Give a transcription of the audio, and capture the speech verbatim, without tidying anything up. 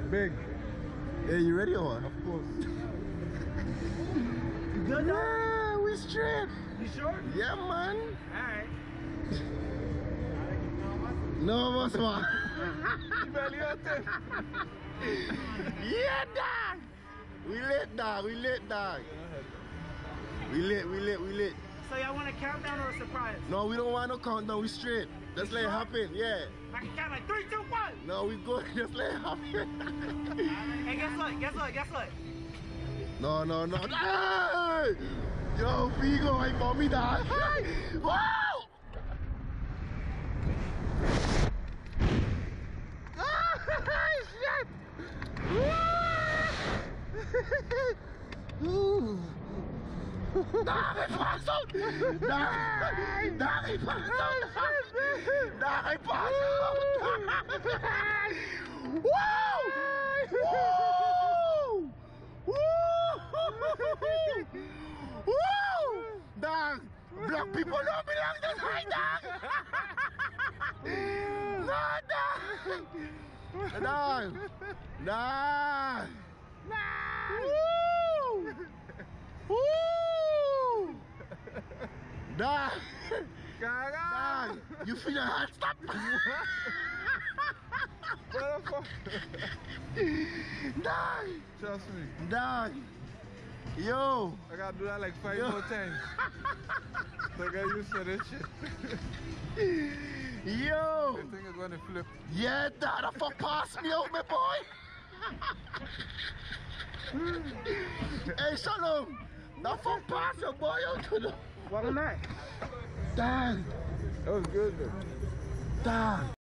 Big. Hey, you ready or what? Of course. You good now? Yeah, we straight. You sure? Yeah, man. Alright. No, boss, man. Belly hurting. Yeah, dog. We lit, dog. We lit, dog. We lit, we lit, we lit. So y'all want a countdown or a surprise? No, we don't want no countdown. We straight. Just let it happen. Yeah. I can count like three, two, one. No, we good. Just let it happen. Hey, guess what? Guess what? Guess what? No, no, no. Hey! Yo, Figo, I for me, dog. Hey! Wow! Shit! Woo! Dai, passo! Dai! Dai, passo! Dai, passo! Wow! Woo! Woo! Woo! Dog! Black people don't belong this high, dog! No, dog! Dog! Dog! Woo! Woo! Dog! Dog! You feel your heart stop? Dog! Trust me. Dog! Yo! I gotta do that like five Yo. more times. So I get used to this shit. Yo! I think it's gonna flip. Yeah, dog! The fuck pass me out, my boy! Hey, Shalom! The fuck pass your boy out to the... What am I? Dog! That was good though. Dog!